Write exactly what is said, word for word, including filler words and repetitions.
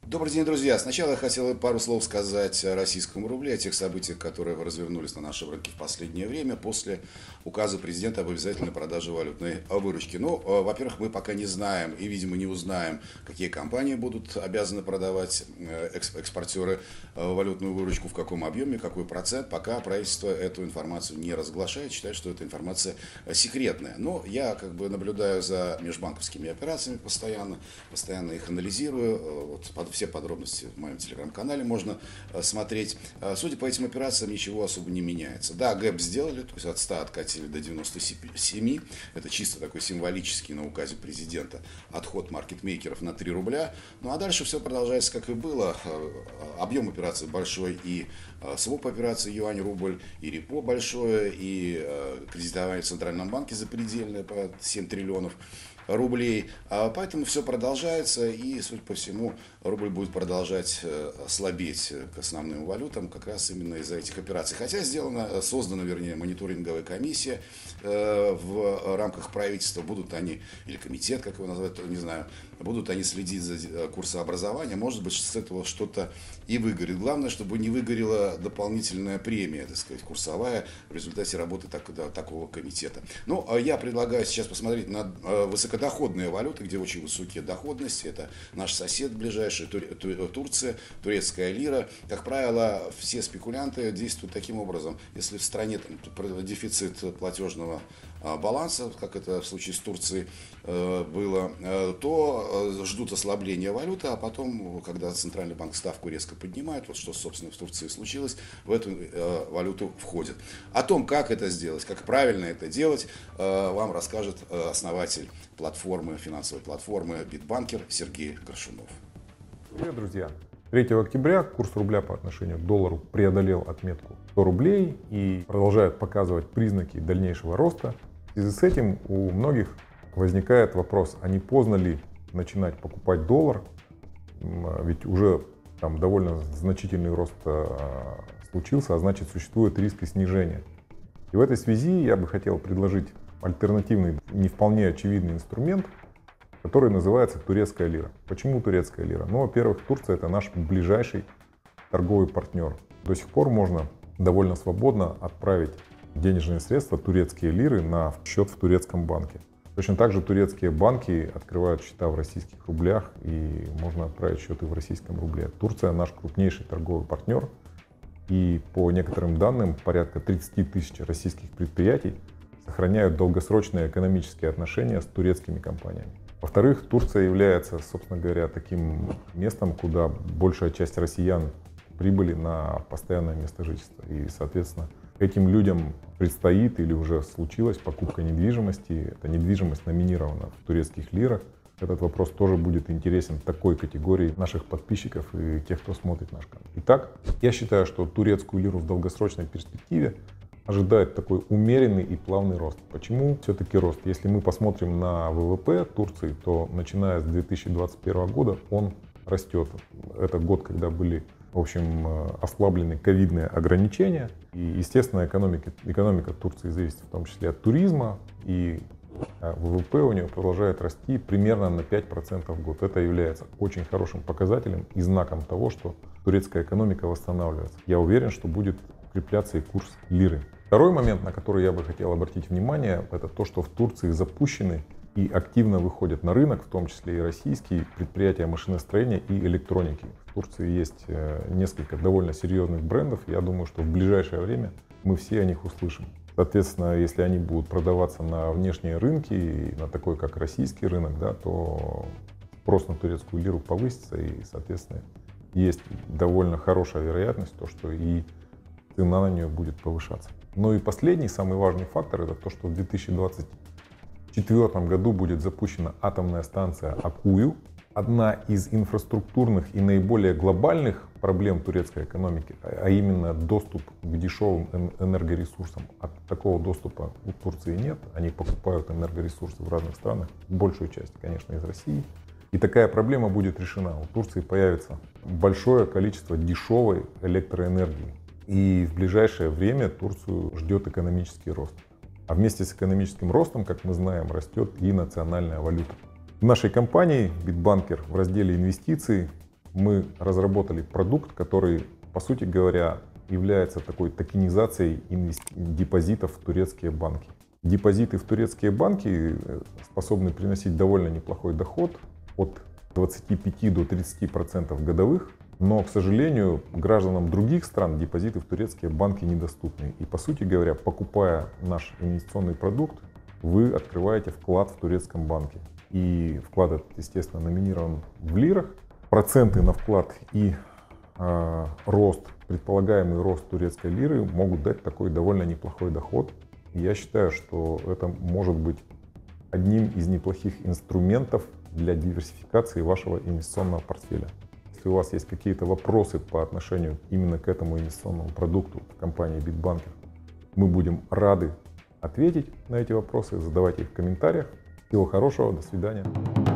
Добрый день, друзья. Сначала я хотел пару слов сказать о российском рубле, о тех событиях, которые развернулись на нашем рынке в последнее время после указа президента об обязательной продаже валютной выручки. Ну, во-первых, мы пока не знаем и, видимо, не узнаем, какие компании будут обязаны продавать экспортеры валютную выручку, в каком объеме, какой процент. Пока правительство эту информацию не разглашает, считает, что эта информация секретная. Но я как бы наблюдаю за межбанковскими операциями постоянно, постоянно их анализирую. Вот, все подробности в моем телеграм-канале можно смотреть. Судя по этим операциям, ничего особо не меняется. Да, гэп сделали, то есть от ста откатили до девяноста семи. Это чисто такой символический на указе президента отход маркетмейкеров на три рубля. Ну а дальше все продолжается, как и было. Объем операций большой, и своп операции юань-рубль, и репо большое, и кредитование в Центральном банке запредельное по семь триллионов рублей. Поэтому все продолжается, и, судя по всему, рубль будет продолжать слабеть к основным валютам как раз именно из-за этих операций. Хотя сделана, создана, вернее, мониторинговая комиссия в рамках правительства. Будут они, или комитет, как его назвать, не знаю, будут они следить за курсообразованием. Может быть, с этого что-то и выгорит. Главное, чтобы не выгорела дополнительная премия, так сказать, курсовая в результате работы так, такого комитета. Ну, я предлагаю сейчас посмотреть на высокодоходные валюты, где очень высокие доходности. Это наш сосед ближайший, Турция, турецкая лира. Как правило, все спекулянты действуют таким образом. Если в стране там дефицит платежного баланса, как это в случае с Турцией было, то ждут ослабления валюты, а потом, когда Центральный банк ставку резко поднимает, вот что, собственно, в Турции случилось, в эту валюту входит. О том, как это сделать, как правильно это делать, вам расскажет основатель платформы, финансовой платформы Bitbanker Сергей Горшунов. Привет, друзья! третьего октября курс рубля по отношению к доллару преодолел отметку сто рублей и продолжает показывать признаки дальнейшего роста. В связи с этим у многих возникает вопрос, а не поздно ли начинать покупать доллар, ведь уже там довольно значительный рост случился, а значит существует риск и снижения. И в этой связи я бы хотел предложить альтернативный, не вполне очевидный инструмент, который называется турецкая лира. Почему турецкая лира? Ну, во-первых, Турция — это наш ближайший торговый партнер. До сих пор можно довольно свободно отправить денежные средства, турецкие лиры, на счет в турецком банке. Точно так же турецкие банки открывают счета в российских рублях, и можно отправить счеты в российском рубле. Турция — наш крупнейший торговый партнер, и по некоторым данным порядка тридцати тысяч российских предприятий сохраняют долгосрочные экономические отношения с турецкими компаниями. Во-вторых, Турция является, собственно говоря, таким местом, куда большая часть россиян прибыли на постоянное место жительства. И, соответственно, этим людям предстоит или уже случилась покупка недвижимости. Эта недвижимость номинирована в турецких лирах. Этот вопрос тоже будет интересен такой категории наших подписчиков и тех, кто смотрит наш канал. Итак, я считаю, что турецкую лиру в долгосрочной перспективе ожидает такой умеренный и плавный рост. Почему все-таки рост? Если мы посмотрим на вэ вэ пэ Турции, то начиная с две тысячи двадцать первого года он растет. Это год, когда были, в общем, ослаблены ковидные ограничения. И, естественно, экономика, экономика Турции зависит в том числе от туризма. И вэ вэ пэ у нее продолжает расти примерно на пять процентов в год. Это является очень хорошим показателем и знаком того, что турецкая экономика восстанавливается. Я уверен, что будет укрепляться и курс лиры. Второй момент, на который я бы хотел обратить внимание, это то, что в Турции запущены и активно выходят на рынок, в том числе и российские предприятия машиностроения и электроники. В Турции есть несколько довольно серьезных брендов. Я думаю, что в ближайшее время мы все о них услышим. Соответственно, если они будут продаваться на внешние рынки, на такой, как российский рынок, да, то спрос на турецкую лиру повысится, и, соответственно, есть довольно хорошая вероятность, то, что и цена на нее будет повышаться. Ну и последний, самый важный фактор, это то, что в две тысячи двадцать четвёртом году будет запущена атомная станция Аккую. Одна из инфраструктурных и наиболее глобальных проблем турецкой экономики, а именно доступ к дешевым энергоресурсам. От такого доступа у Турции нет. Они покупают энергоресурсы в разных странах, большую часть, конечно, из России. И такая проблема будет решена. У Турции появится большое количество дешевой электроэнергии. И в ближайшее время Турцию ждет экономический рост. А вместе с экономическим ростом, как мы знаем, растет и национальная валюта. В нашей компании Bitbanker в разделе «Инвестиции» мы разработали продукт, который, по сути говоря, является такой токенизацией инвести... депозитов в турецкие банки. Депозиты в турецкие банки способны приносить довольно неплохой доход от двадцати пяти до тридцати процентов годовых, но, к сожалению, гражданам других стран депозиты в турецкие банки недоступны. И, по сути говоря, покупая наш инвестиционный продукт, вы открываете вклад в турецком банке. И вклад этот, естественно, номинирован в лирах. Проценты на вклад и э, рост, предполагаемый рост турецкой лиры могут дать такой довольно неплохой доход. И я считаю, что это может быть одним из неплохих инструментов для диверсификации вашего инвестиционного портфеля. Если у вас есть какие-то вопросы по отношению именно к этому инвестиционному продукту в компании Bitbanker, мы будем рады ответить на эти вопросы. Задавайте их в комментариях. Всего хорошего, до свидания.